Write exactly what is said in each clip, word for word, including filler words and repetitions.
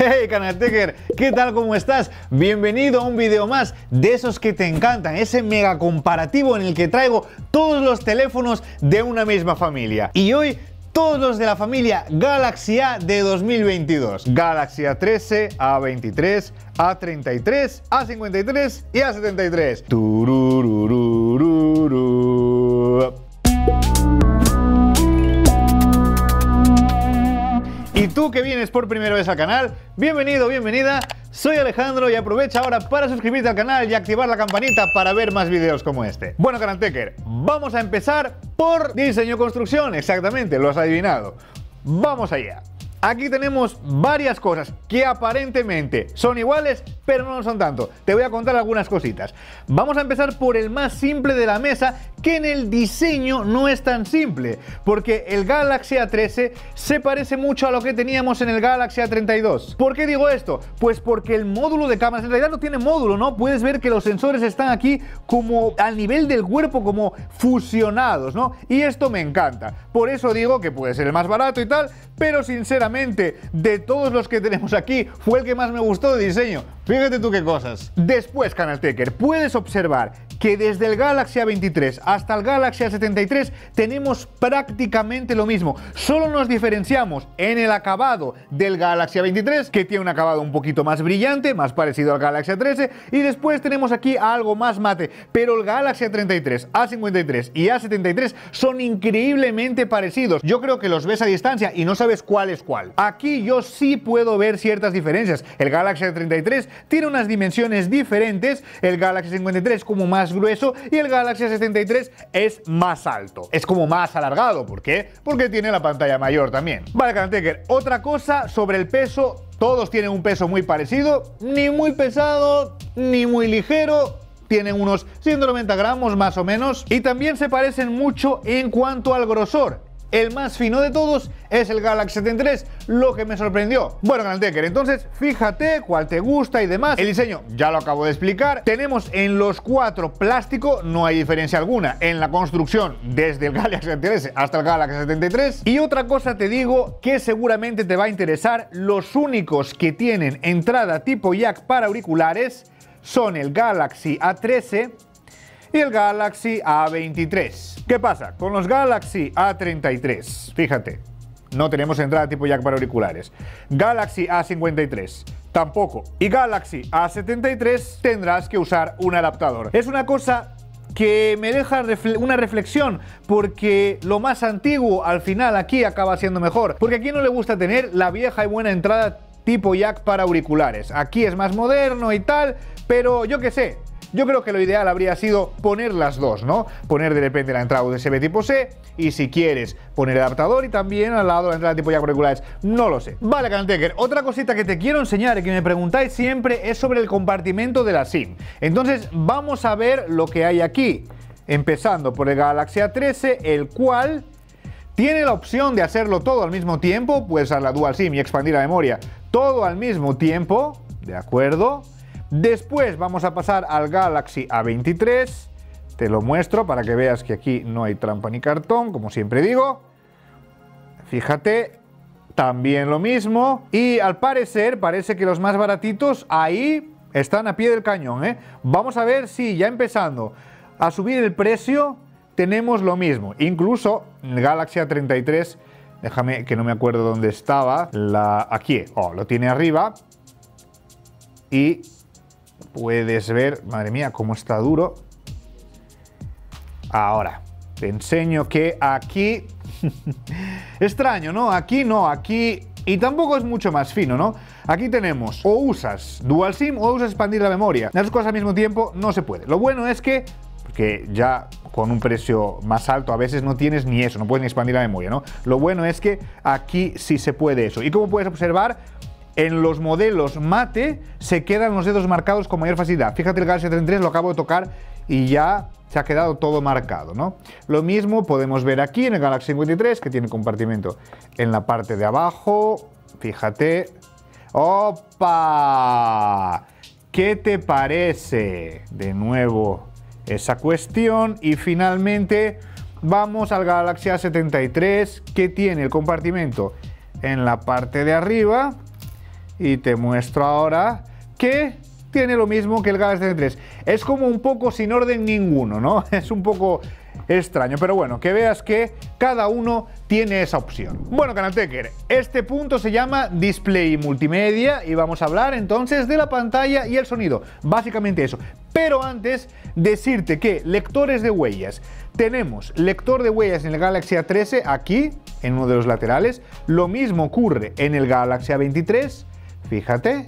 Hey Canaltecher, ¿qué tal? ¿Cómo estás? Bienvenido a un video más de esos que te encantan, ese mega comparativo en el que traigo todos los teléfonos de una misma familia. Y hoy todos los de la familia Galaxy A de dos mil veintidós. Galaxy A trece, A veintitrés, A treinta y tres, A cincuenta y tres y A setenta y tres. Turururururu. Y tú que vienes por primera vez al canal, bienvenido, bienvenida. Soy Alejandro y aprovecha ahora para suscribirte al canal y activar la campanita para ver más videos como este. Bueno, Canaltecher, vamos a empezar por diseño construcción, exactamente, lo has adivinado. Vamos allá. Aquí tenemos varias cosas que aparentemente son iguales, pero no lo son tanto. Te voy a contar algunas cositas. Vamos a empezar por el más simple de la mesa, que en el diseño no es tan simple, porque el Galaxy A trece se parece mucho a lo que teníamos en el Galaxy A treinta y dos. ¿Por qué digo esto? Pues porque el módulo de cámaras en realidad no tiene módulo, ¿no? Puedes ver que los sensores están aquí como al nivel del cuerpo, como fusionados, ¿no? Y esto me encanta. Por eso digo que puede ser el más barato y tal, pero sinceramente, de todos los que tenemos aquí, fue el que más me gustó de diseño. Fíjate tú qué cosas. Después, Canaltecher, puedes observar que desde el Galaxy A veintitrés hasta el Galaxy A setenta y tres tenemos prácticamente lo mismo. Solo nos diferenciamos en el acabado del Galaxy A veintitrés, que tiene un acabado un poquito más brillante, más parecido al Galaxy A trece, y después tenemos aquí algo más mate. Pero el Galaxy A treinta y tres, A cincuenta y tres y A setenta y tres son increíblemente parecidos. Yo creo que los ves a distancia y no sabes cuál es cuál. Aquí yo sí puedo ver ciertas diferencias. El Galaxy A treinta y tres tiene unas dimensiones diferentes, el Galaxy A cincuenta y tres como más grueso y el Galaxy A setenta y tres es más alto. Es como más alargado. ¿Por qué? Porque tiene la pantalla mayor también. Vale, Canaltecher, otra cosa sobre el peso. Todos tienen un peso muy parecido, ni muy pesado, ni muy ligero. Tienen unos ciento noventa gramos más o menos. Y también se parecen mucho en cuanto al grosor. El más fino de todos es el Galaxy setenta y tres, lo que me sorprendió. Bueno, Canaltecher, entonces fíjate cuál te gusta y demás. El diseño ya lo acabo de explicar. Tenemos en los cuatro plástico, no hay diferencia alguna en la construcción desde el Galaxy A trece hasta el Galaxy setenta y tres. Y otra cosa te digo que seguramente te va a interesar, los únicos que tienen entrada tipo jack para auriculares son el Galaxy A trece y el Galaxy A veintitrés. ¿Qué pasa? Con los Galaxy A treinta y tres, fíjate, no tenemos entrada tipo jack para auriculares. Galaxy A cincuenta y tres, tampoco. Y Galaxy A setenta y tres tendrás que usar un adaptador. Es una cosa que me deja refle- una reflexión, porque lo más antiguo al final aquí acaba siendo mejor. Porque a quién no le gusta tener la vieja y buena entrada tipo jack para auriculares. Aquí es más moderno y tal, pero yo qué sé. Yo creo que lo ideal habría sido poner las dos, ¿no? Poner de repente la entrada U S B tipo C y si quieres poner el adaptador y también al lado la entrada tipo jack para auriculares. No lo sé. Vale, Canaltecher, otra cosita que te quiero enseñar y que me preguntáis siempre es sobre el compartimento de la SIM. Entonces vamos a ver lo que hay aquí. Empezando por el Galaxy A trece, el cual tiene la opción de hacerlo todo al mismo tiempo. Puedes usar la Dual SIM y expandir la memoria todo al mismo tiempo. ¿De acuerdo? Después vamos a pasar al Galaxy A veintitrés, te lo muestro para que veas que aquí no hay trampa ni cartón, como siempre digo. Fíjate, también lo mismo. Y al parecer, parece que los más baratitos ahí están a pie del cañón, ¿eh? Vamos a ver si ya empezando a subir el precio tenemos lo mismo. Incluso el Galaxy A treinta y tres, déjame que no me acuerdo dónde estaba, la, aquí, oh, lo tiene arriba. Y puedes ver, madre mía, cómo está duro. Ahora, te enseño que aquí... Extraño, ¿no? Aquí no, aquí... Y tampoco es mucho más fino, ¿no? Aquí tenemos, o usas Dual SIM o usas expandir la memoria. Las dos cosas al mismo tiempo no se puede. Lo bueno es que, porque ya con un precio más alto a veces no tienes ni eso, no puedes ni expandir la memoria, ¿no? Lo bueno es que aquí sí se puede eso. Y como puedes observar, en los modelos mate se quedan los dedos marcados con mayor facilidad. Fíjate, el Galaxy A treinta y tres lo acabo de tocar y ya se ha quedado todo marcado, ¿no? Lo mismo podemos ver aquí en el Galaxy cincuenta y tres, que tiene compartimento en la parte de abajo. Fíjate. ¡Opa! ¿Qué te parece? De nuevo esa cuestión. Y finalmente vamos al Galaxy A setenta y tres, que tiene el compartimento en la parte de arriba. y te muestro ahora que tiene lo mismo que el Galaxy treinta y tres. Es como un poco sin orden ninguno, ¿no? Es un poco extraño, pero bueno, que veas que cada uno tiene esa opción. Bueno, Canaltecker, este punto se llama Display Multimedia y vamos a hablar entonces de la pantalla y el sonido, básicamente eso. Pero antes, decirte que lectores de huellas. Tenemos lector de huellas en el Galaxy A trece aquí, en uno de los laterales. Lo mismo ocurre en el Galaxy A veintitrés, fíjate.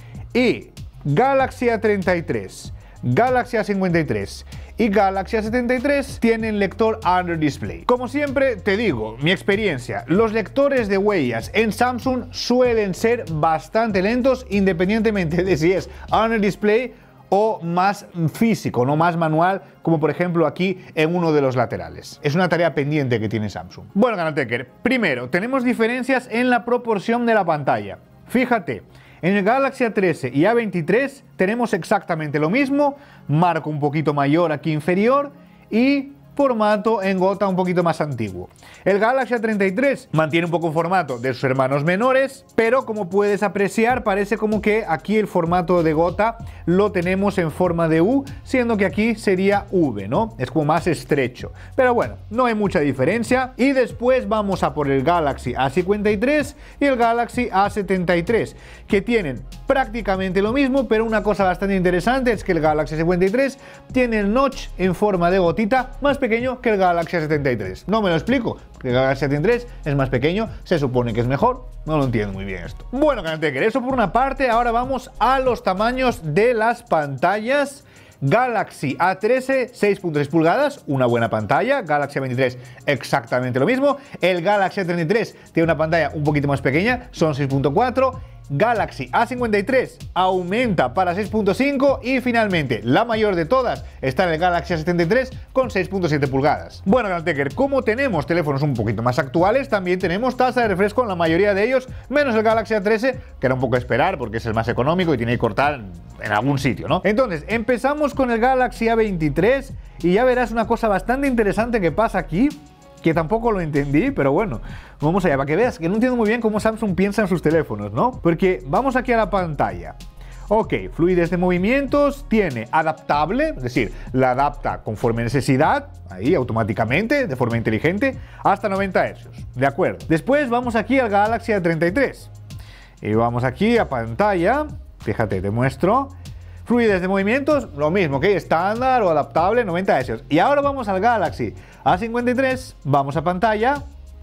Y Galaxy A treinta y tres, Galaxy A cincuenta y tres y Galaxy A setenta y tres tienen lector Under Display. Como siempre te digo, mi experiencia, los lectores de huellas en Samsung suelen ser bastante lentos independientemente de si es Under Display o más físico, no más manual, como por ejemplo aquí en uno de los laterales. Es una tarea pendiente que tiene Samsung. Bueno, Canaltecker, primero tenemos diferencias en la proporción de la pantalla. Fíjate, en el Galaxy A trece y A veintitrés tenemos exactamente lo mismo, marco un poquito mayor aquí inferior y formato en gota un poquito más antiguo. El Galaxy A treinta y tres mantiene un poco el formato de sus hermanos menores, pero como puedes apreciar parece como que aquí el formato de gota lo tenemos en forma de U, siendo que aquí sería V, ¿no? Es como más estrecho. Pero bueno, no hay mucha diferencia. Y después vamos a por el Galaxy A cincuenta y tres y el Galaxy A setenta y tres, que tienen prácticamente lo mismo, pero una cosa bastante interesante es que el Galaxy A cincuenta y tres tiene el notch en forma de gotita más pequeño pequeño que el Galaxy A setenta y tres. No me lo explico, porque el Galaxy A setenta y tres es más pequeño, se supone que es mejor, no lo entiendo muy bien esto. Bueno, Canaltecker, eso por una parte. Ahora vamos a los tamaños de las pantallas. Galaxy A trece, seis punto seis pulgadas, una buena pantalla. Galaxy A veintitrés, exactamente lo mismo. El Galaxy A treinta y tres tiene una pantalla un poquito más pequeña, son seis punto cuatro. Galaxy A cincuenta y tres aumenta para seis punto cinco y finalmente la mayor de todas está en el Galaxy A setenta y tres con seis punto siete pulgadas. Bueno, Canaltecker, como tenemos teléfonos un poquito más actuales, también tenemos tasa de refresco en la mayoría de ellos, menos el Galaxy A trece, que era un poco esperar porque es el más económico y tiene que cortar en algún sitio, ¿no? Entonces, empezamos con el Galaxy A veintitrés y ya verás una cosa bastante interesante que pasa aquí, que tampoco lo entendí, pero bueno, vamos allá, para que veas que no entiendo muy bien cómo Samsung piensa en sus teléfonos, ¿no? Porque vamos aquí a la pantalla. Ok, fluidez de movimientos, tiene adaptable, es decir, la adapta conforme necesidad, ahí automáticamente, de forma inteligente, hasta noventa hercios, de acuerdo. Después vamos aquí al Galaxy A treinta y tres y vamos aquí a pantalla, fíjate, te muestro. Fluidez de movimientos, lo mismo que estándar o adaptable, noventa hercios. Y ahora vamos al Galaxy A cincuenta y tres, vamos a pantalla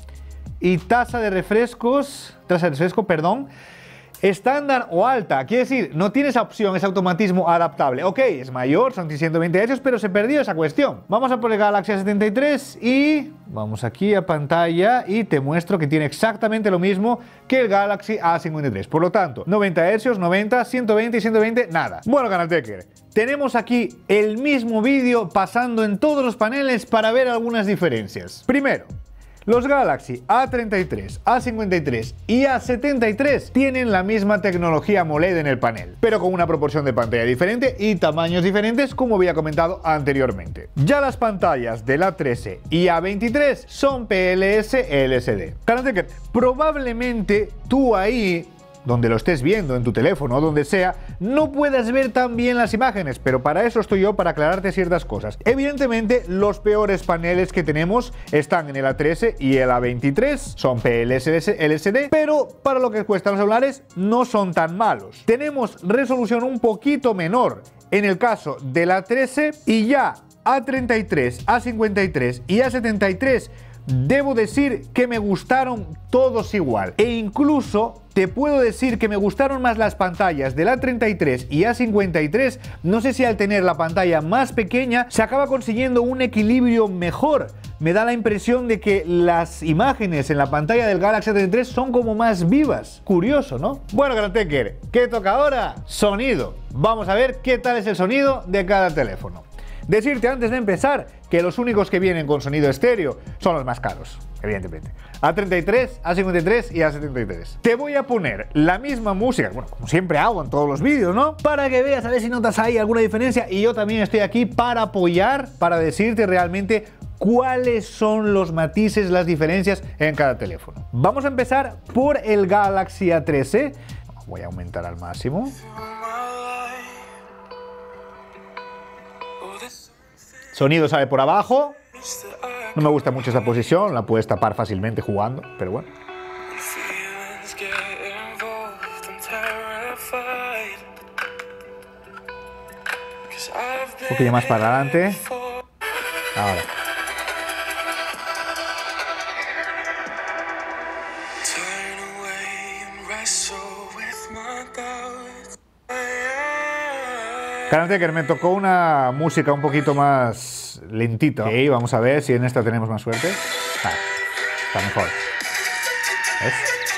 y tasa de refrescos, tasa de refresco, perdón, estándar o alta, quiere decir, no tiene esa opción, ese automatismo adaptable. Ok, es mayor, son ciento veinte hercios, pero se perdió esa cuestión. Vamos a por el Galaxy A setenta y tres y vamos aquí a pantalla y te muestro que tiene exactamente lo mismo que el Galaxy A cincuenta y tres. Por lo tanto, noventa hercios, noventa, ciento veinte y ciento veinte, nada. Bueno, Canaltecker, tenemos aquí el mismo vídeo pasando en todos los paneles para ver algunas diferencias. Primero, los Galaxy A treinta y tres, A cincuenta y tres y A setenta y tres tienen la misma tecnología AMOLED en el panel, pero con una proporción de pantalla diferente y tamaños diferentes, como había comentado anteriormente. Ya las pantallas del A trece y A veintitrés son P L S L C D. Canaltecker, probablemente tú ahí, donde lo estés viendo en tu teléfono o donde sea, no puedas ver tan bien las imágenes, pero para eso estoy yo, para aclararte ciertas cosas. Evidentemente, los peores paneles que tenemos están en el A trece y el A veintitrés, son P L S L C D, pero para lo que cuestan los celulares no son tan malos. Tenemos resolución un poquito menor en el caso del A trece y ya A treinta y tres, A cincuenta y tres y A setenta y tres debo decir que me gustaron todos igual, e incluso te puedo decir que me gustaron más las pantallas del A treinta y tres y A cincuenta y tres. No sé si al tener la pantalla más pequeña se acaba consiguiendo un equilibrio mejor. Me da la impresión de que las imágenes en la pantalla del Galaxy A treinta y tres son como más vivas. Curioso, ¿no? Bueno, Canaltecker, ¿qué toca ahora? Sonido. Vamos a ver qué tal es el sonido de cada teléfono. Decirte antes de empezar que los únicos que vienen con sonido estéreo son los más caros, evidentemente. A treinta y tres, A cincuenta y tres y A setenta y tres. Te voy a poner la misma música, bueno, como siempre hago en todos los vídeos, ¿no? Para que veas a ver si notas ahí alguna diferencia, y yo también estoy aquí para apoyar, para decirte realmente cuáles son los matices, las diferencias en cada teléfono. Vamos a empezar por el Galaxy A trece. Voy a aumentar al máximo. Sonido sale por abajo. No me gusta mucho esta posición, la puedes tapar fácilmente jugando, pero bueno. Un poquillo más para adelante. Ahora. Karate, me tocó una música un poquito más lentita. Ok, vamos a ver si en esta tenemos más suerte. Ah, está mejor. ¿Ves?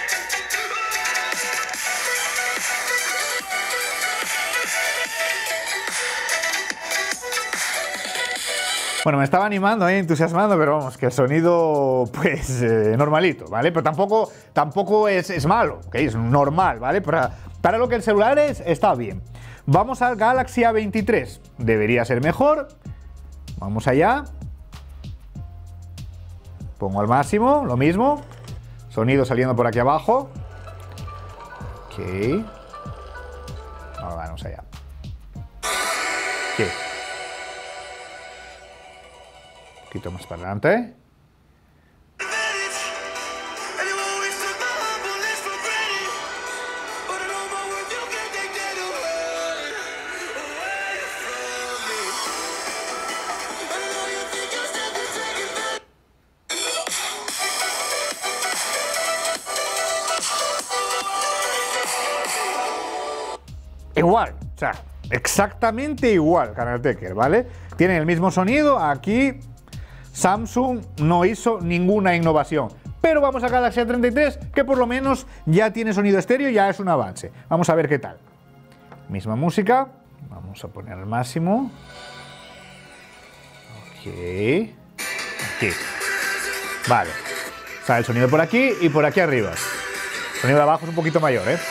Bueno, me estaba animando, ¿eh? entusiasmando, pero vamos, que el sonido, pues, eh, normalito, ¿vale? Pero tampoco, tampoco es, es malo, ¿ok? Es normal, ¿vale? Para, para lo que el celular es, está bien. Vamos al Galaxy A veintitrés. Debería ser mejor. Vamos allá. Pongo al máximo, lo mismo. Sonido saliendo por aquí abajo. Ok. Ahora vamos allá. Ok. Un poquito más para adelante. Igual, o sea, exactamente igual, Karateka, ¿vale? Tienen el mismo sonido, aquí Samsung no hizo ninguna innovación. Pero vamos a Galaxy A treinta y tres, que por lo menos ya tiene sonido estéreo, ya es un avance. Vamos a ver qué tal. Misma música, vamos a poner al máximo. Ok. Aquí. Vale. Sale el sonido por aquí y por aquí arriba. El sonido de abajo es un poquito mayor, ¿eh?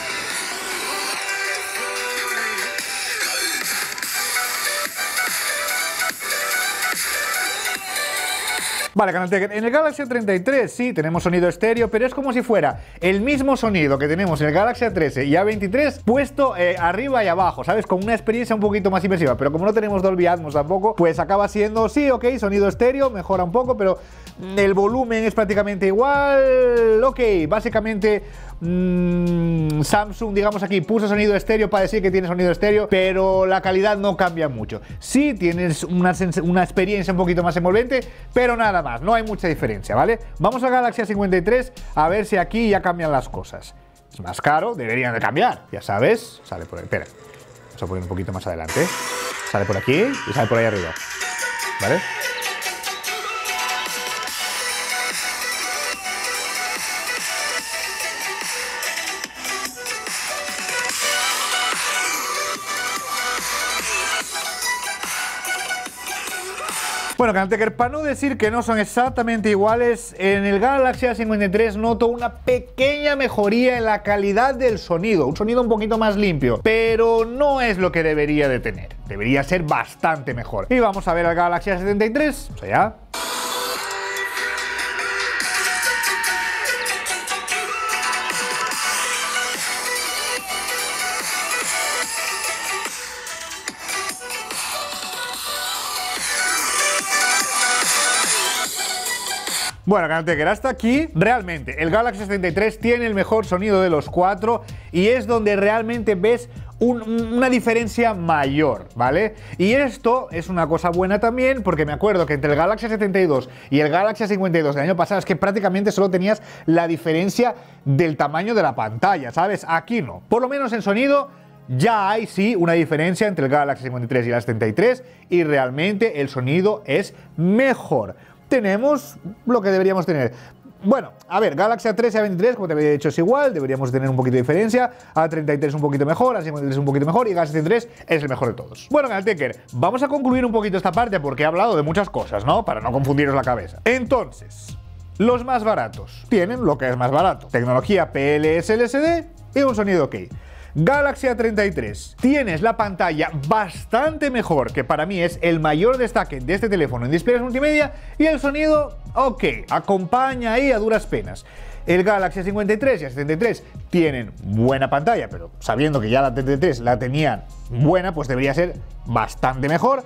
Vale, Karateka, en el Galaxy A treinta y tres sí tenemos sonido estéreo, pero es como si fuera el mismo sonido que tenemos en el Galaxy A trece y A veintitrés puesto eh, arriba y abajo, ¿sabes? Con una experiencia un poquito más inmersiva, pero como no tenemos Dolby Atmos tampoco, pues acaba siendo, sí, ok, sonido estéreo, mejora un poco, pero el volumen es prácticamente igual, ok, básicamente mmm, Samsung, digamos aquí, puso sonido estéreo para decir que tiene sonido estéreo, pero la calidad no cambia mucho. Sí tienes una, una experiencia un poquito más envolvente, pero nada más, no hay mucha diferencia, ¿vale? Vamos a Galaxy A cincuenta y tres a ver si aquí ya cambian las cosas. Es más caro, deberían de cambiar, ya sabes, sale por ahí, espera, vamos a poner un poquito más adelante, sale por aquí y sale por ahí arriba, ¿vale? Bueno, Karateka, para no decir que no son exactamente iguales, en el Galaxy A cincuenta y tres noto una pequeña mejoría en la calidad del sonido, un sonido un poquito más limpio, pero no es lo que debería de tener, debería ser bastante mejor. Y vamos a ver al Galaxy A setenta y tres, o sea, ya. Bueno, Karateka, hasta aquí, realmente, el Galaxy A setenta y tres tiene el mejor sonido de los cuatro y es donde realmente ves un, una diferencia mayor, ¿vale? Y esto es una cosa buena también, porque me acuerdo que entre el Galaxy A setenta y dos y el Galaxy A cincuenta y dos del año pasado es que prácticamente solo tenías la diferencia del tamaño de la pantalla, ¿sabes? Aquí no. Por lo menos en sonido ya hay, sí, una diferencia entre el Galaxy A cincuenta y tres y el A setenta y tres y realmente el sonido es mejor. Tenemos lo que deberíamos tener. Bueno, a ver, Galaxy A trece y A veintitrés, como te había dicho, es igual, deberíamos tener un poquito de diferencia. A treinta y tres un poquito mejor, A cincuenta y tres un poquito mejor y Galaxy A setenta y tres es el mejor de todos. Bueno, Karateka, vamos a concluir un poquito esta parte porque he hablado de muchas cosas, ¿no? Para no confundiros la cabeza. Entonces, los más baratos tienen lo que es más barato: tecnología P L S L C D y un sonido ok. Galaxy A treinta y tres, tienes la pantalla bastante mejor, que para mí es el mayor destaque de este teléfono en displays multimedia, y el sonido, ok, acompaña ahí a duras penas. El Galaxy A cincuenta y tres y A setenta y tres tienen buena pantalla, pero sabiendo que ya la treinta y tres la tenían buena, pues debería ser bastante mejor.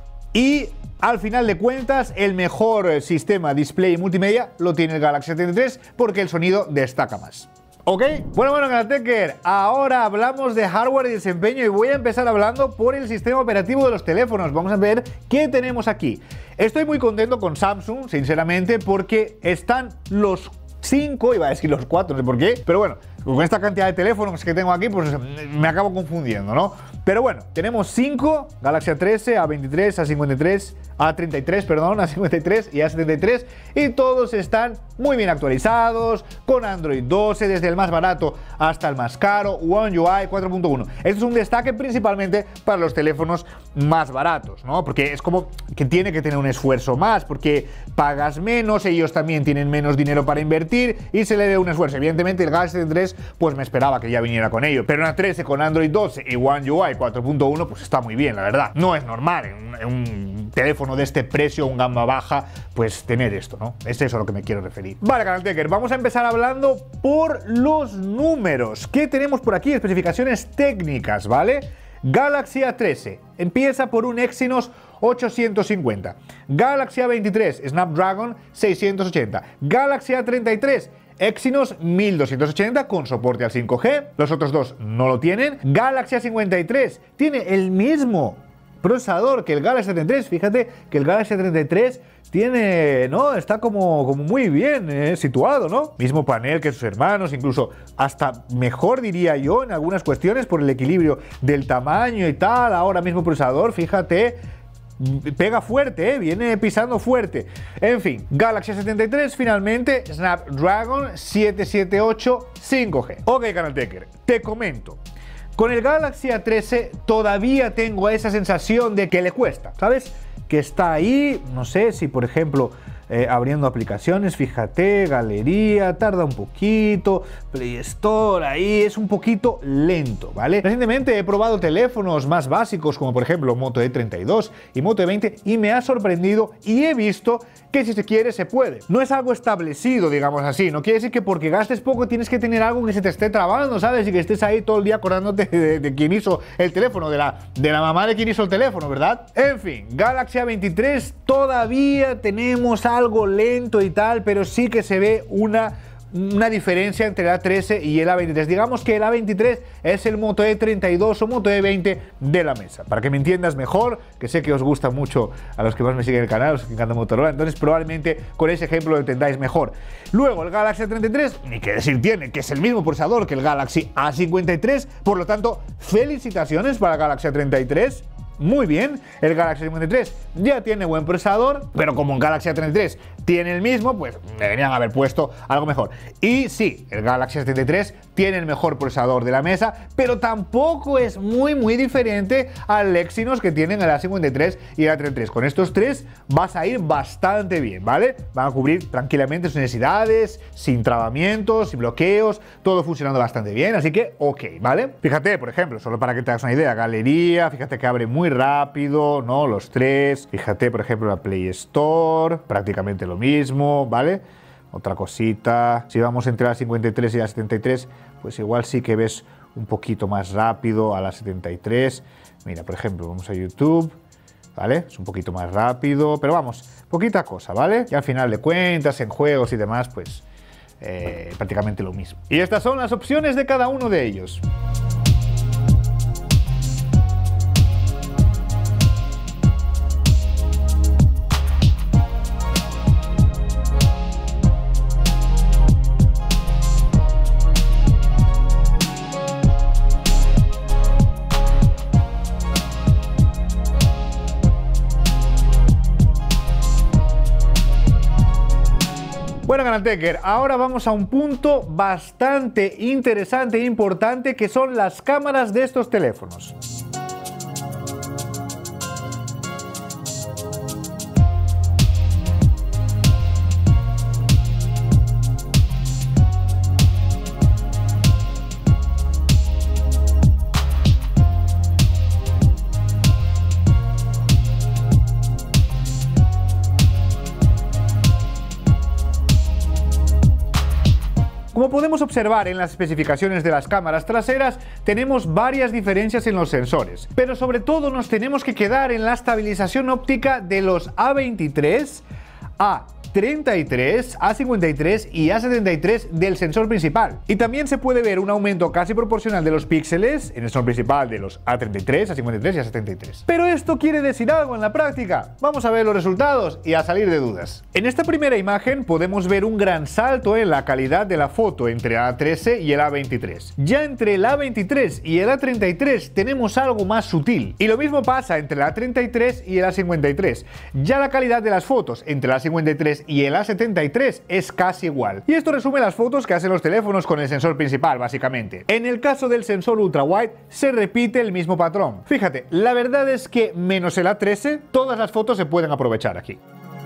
Y al final de cuentas, el mejor sistema display y multimedia lo tiene el Galaxy A treinta y tres porque el sonido destaca más. ¿Ok? Bueno, bueno, Kanateker, ahora hablamos de hardware y desempeño y voy a empezar hablando por el sistema operativo de los teléfonos. Vamos a ver qué tenemos aquí. Estoy muy contento con Samsung, sinceramente, porque están los cinco, iba a decir los cuatro, no sé por qué, pero bueno, con esta cantidad de teléfonos que tengo aquí, pues me acabo confundiendo, ¿no? Pero bueno, tenemos cinco, Galaxy A trece, A veintitrés, A cincuenta y tres, A treinta y tres, perdón, A cincuenta y tres y A setenta y tres, y todos están muy bien actualizados, con Android doce, desde el más barato hasta el más caro, One U I cuatro punto uno. Esto es un destaque principalmente para los teléfonos más baratos, ¿no? Porque es como que tiene que tener un esfuerzo más, porque pagas menos, ellos también tienen menos dinero para invertir y se le ve un esfuerzo. Evidentemente el Galaxy A tres, pues me esperaba que ya viniera con ello, pero en A trece con Android doce y One U I cuatro punto uno, pues está muy bien, la verdad. No es normal en un, en un teléfono de este precio, un gama baja, pues tener esto, ¿no? Es eso a lo que me quiero referir. Vale, Kanateker, vamos a empezar hablando por los números. ¿Qué tenemos por aquí? Especificaciones técnicas, ¿vale? Galaxy A trece empieza por un Exynos ochocientos cincuenta. Galaxy A veintitrés, Snapdragon seiscientos ochenta. Galaxy A treinta y tres, Exynos mil doscientos ochenta con soporte al cinco G. Los otros dos no lo tienen. Galaxy A cincuenta y tres tiene el mismo procesador que el Galaxy A treinta y tres. Fíjate que el Galaxy A treinta y tres tiene, ¿no? Está como, como muy bien eh, situado, ¿no? Mismo panel que sus hermanos, incluso hasta mejor diría yo en algunas cuestiones por el equilibrio del tamaño y tal. Ahora mismo procesador, fíjate, pega fuerte, ¿eh? Viene pisando fuerte. En fin, Galaxy A setenta y tres finalmente, Snapdragon siete siete ocho cinco G. Ok, Kanateker, te comento. Con el Galaxy A trece todavía tengo esa sensación de que le cuesta, ¿sabes? Que está ahí, no sé si por ejemplo eh, abriendo aplicaciones, fíjate, galería, tarda un poquito, Play Store, ahí es un poquito lento, ¿vale? Recientemente he probado teléfonos más básicos como por ejemplo Moto E treinta y dos y Moto E veinte y me ha sorprendido y he visto que si se quiere se puede. No es algo establecido, digamos así, no quiere decir que porque gastes poco tienes que tener algo que se te esté trabando, ¿sabes? Y que estés ahí todo el día acordándote de, de quién hizo el teléfono, de la, de la mamá de quién hizo el teléfono, ¿verdad? En fin, Galaxy A veintitrés todavía tenemos algo lento y tal, pero sí que se ve una una diferencia entre el A trece y el A veintitrés. Digamos que el A veintitrés es el Moto E treinta y dos o Moto E veinte de la mesa. Para que me entiendas mejor, que sé que os gusta mucho a los que más me siguen en el canal, los que encantan Motorola, entonces probablemente con ese ejemplo lo entendáis mejor. Luego el Galaxy A treinta y tres, ni que decir tiene, que es el mismo procesador que el Galaxy A cincuenta y tres, por lo tanto, felicitaciones para el Galaxy A treinta y tres. Muy bien, el Galaxy A cincuenta y tres ya tiene buen procesador, pero como el Galaxy A treinta y tres tiene el mismo, pues deberían haber puesto algo mejor. Y sí, el Galaxy A setenta y tres tiene el mejor procesador de la mesa, pero tampoco es muy muy diferente al Exynos que tienen el A cincuenta y tres y el A treinta y tres. Con estos tres vas a ir bastante bien, ¿vale? Van a cubrir tranquilamente sus necesidades, sin trabamientos, sin bloqueos, todo funcionando bastante bien, así que ok, ¿vale? Fíjate, por ejemplo, solo para que te hagas una idea, galería, fíjate que abre muy rápido, ¿no? Los tres. Fíjate, por ejemplo, la Play Store, prácticamente lo mismo, ¿vale? Otra cosita. Si vamos entre la cincuenta y tres y la setenta y tres, pues igual sí que ves un poquito más rápido a la setenta y tres. Mira, por ejemplo, vamos a YouTube, ¿vale? Es un poquito más rápido, pero vamos, poquita cosa, ¿vale? Y al final de cuentas, en juegos y demás, pues eh, prácticamente lo mismo. Y estas son las opciones de cada uno de ellos. Bueno, Kanateker, ahora vamos a un punto bastante interesante e importante que son las cámaras de estos teléfonos. podemos observar en las especificaciones de las cámaras traseras, tenemos varias diferencias en los sensores, pero sobre todo nos tenemos que quedar en la estabilización óptica de los A veintitrés, A treinta y tres, A cincuenta y tres y A setenta y tres del sensor principal. Y también se puede ver un aumento casi proporcional de los píxeles en el sensor principal de los A treinta y tres, A cincuenta y tres y A setenta y tres. Pero esto quiere decir algo en la práctica. Vamos a ver los resultados y a salir de dudas. En esta primera imagen podemos ver un gran salto en la calidad de la foto entre A trece y el A veintitrés. Ya entre el A veintitrés y el A treinta y tres tenemos algo más sutil. Y lo mismo pasa entre el A treinta y tres y el A cincuenta y tres. Ya la calidad de las fotos entre el A cincuenta y tres y el A setenta y tres es casi igual. Y esto resume las fotos que hacen los teléfonos con el sensor principal, básicamente. En el caso del sensor ultra wide se repite el mismo patrón. Fíjate, la verdad es que menos el A trece, todas las fotos se pueden aprovechar aquí.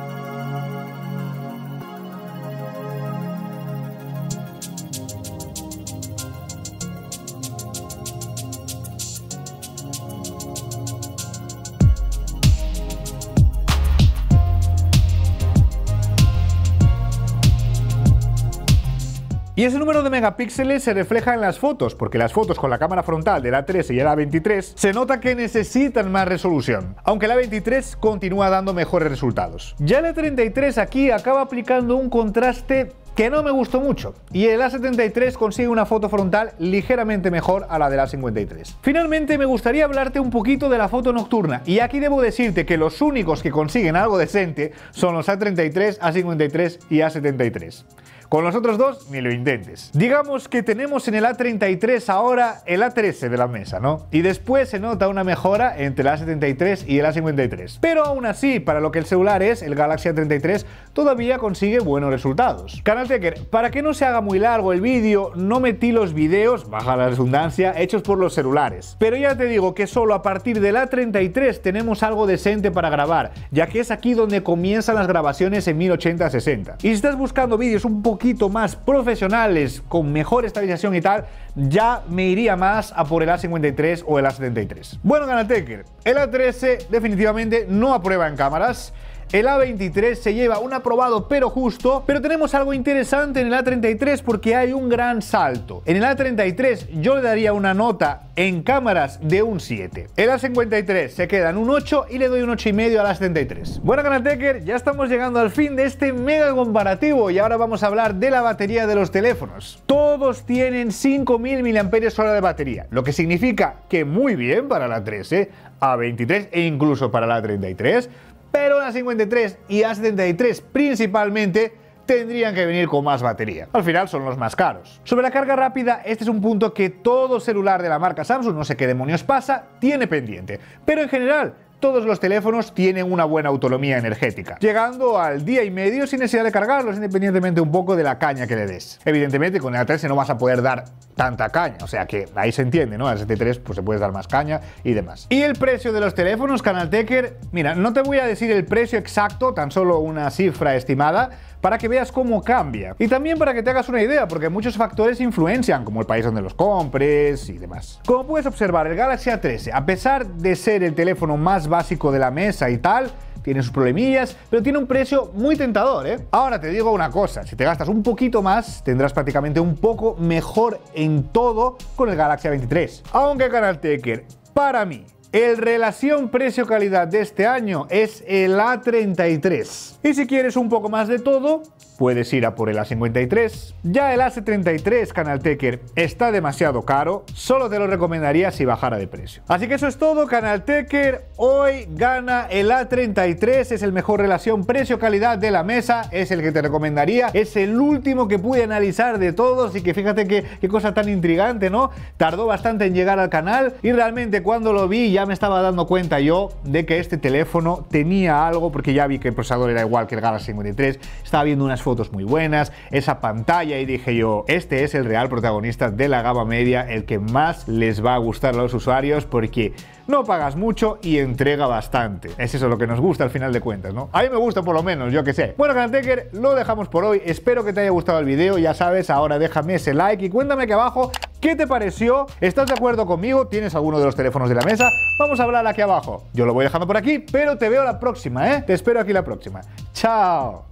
Y ese número de megapíxeles se refleja en las fotos, porque las fotos con la cámara frontal del A trece y el A veintitrés se nota que necesitan más resolución, aunque el A veintitrés continúa dando mejores resultados. Ya el A treinta y tres aquí acaba aplicando un contraste que no me gustó mucho, y el A setenta y tres consigue una foto frontal ligeramente mejor a la del A cincuenta y tres. Finalmente me gustaría hablarte un poquito de la foto nocturna, y aquí debo decirte que los únicos que consiguen algo decente son los A treinta y tres, A cincuenta y tres y A setenta y tres. Con los otros dos, ni lo intentes. Digamos que tenemos en el A treinta y tres ahora el A trece de la mesa, ¿no? Y después se nota una mejora entre el A setenta y tres y el A cincuenta y tres. Pero aún así, para lo que el celular es, el Galaxy A treinta y tres todavía consigue buenos resultados. Canaltecher, para que no se haga muy largo el vídeo, no metí los vídeos, baja la redundancia, hechos por los celulares. Pero ya te digo que solo a partir del A treinta y tres tenemos algo decente para grabar, ya que es aquí donde comienzan las grabaciones en mil ochenta a sesenta. Y si estás buscando vídeos un poco poquito más profesionales, con mejor estabilización y tal, ya me iría más a por el A cincuenta y tres o el A setenta y tres. Bueno, Canaltecher, el A trece definitivamente no aprueba en cámaras. El A veintitrés se lleva un aprobado pero justo, pero tenemos algo interesante en el A treinta y tres porque hay un gran salto. En el A treinta y tres yo le daría una nota en cámaras de un siete. El A cincuenta y tres se queda en un ocho y le doy un ocho y medio al A setenta y tres. Bueno, Canaltecher, ya estamos llegando al fin de este mega comparativo y ahora vamos a hablar de la batería de los teléfonos. Todos tienen cinco mil miliamperios hora de batería, lo que significa que muy bien para el A trece, A veintitrés e incluso para el A treinta y tres, pero A cincuenta y tres y A setenta y tres principalmente tendrían que venir con más batería. Al final son los más caros. Sobre la carga rápida, este es un punto que todo celular de la marca Samsung, no sé qué demonios pasa, tiene pendiente. Pero en general, todos los teléfonos tienen una buena autonomía energética, llegando al día y medio sin necesidad de cargarlos, independientemente un poco de la caña que le des. Evidentemente con el A trece no vas a poder dar tanta caña, o sea que ahí se entiende, ¿no? Al setenta y tres pues se puede dar más caña y demás. Y el precio de los teléfonos, Canaltecher, mira, no te voy a decir el precio exacto, tan solo una cifra estimada, para que veas cómo cambia. Y también para que te hagas una idea, porque muchos factores influencian, como el país donde los compres y demás. Como puedes observar, el Galaxy A trece, a pesar de ser el teléfono más básico de la mesa y tal, tiene sus problemillas, pero tiene un precio muy tentador, ¿eh? Ahora te digo una cosa, si te gastas un poquito más, tendrás prácticamente un poco mejor en todo con el Galaxy A veintitrés. Aunque, Canaltecher, para mí, el relación precio-calidad de este año es el A treinta y tres. Y si quieres un poco más de todo, puedes ir a por el A cincuenta y tres. Ya el A setenta y tres, Canaltecher, está demasiado caro, solo te lo recomendaría si bajara de precio. Así que eso es todo, Canaltecher. Hoy gana el A treinta y tres, es el mejor relación precio-calidad de la mesa, es el que te recomendaría, es el último que pude analizar de todos y que fíjate que, qué cosa tan intrigante, ¿no? Tardó bastante en llegar al canal y realmente cuando lo vi ya me estaba dando cuenta yo de que este teléfono tenía algo, porque ya vi que el procesador era igual que el Galaxy cincuenta y tres, estaba viendo unas fotos muy buenas, esa pantalla, y dije yo, este es el real protagonista de la gama media, el que más les va a gustar a los usuarios porque no pagas mucho y entrega bastante. Es eso lo que nos gusta al final de cuentas, ¿no? A mí me gusta por lo menos, yo que sé. Bueno, Canaltecher, lo dejamos por hoy. Espero que te haya gustado el video. Ya sabes, ahora déjame ese like y cuéntame aquí abajo qué te pareció. ¿Estás de acuerdo conmigo? ¿Tienes alguno de los teléfonos de la mesa? Vamos a hablar aquí abajo. Yo lo voy dejando por aquí, pero te veo la próxima, ¿eh? Te espero aquí la próxima. ¡Chao!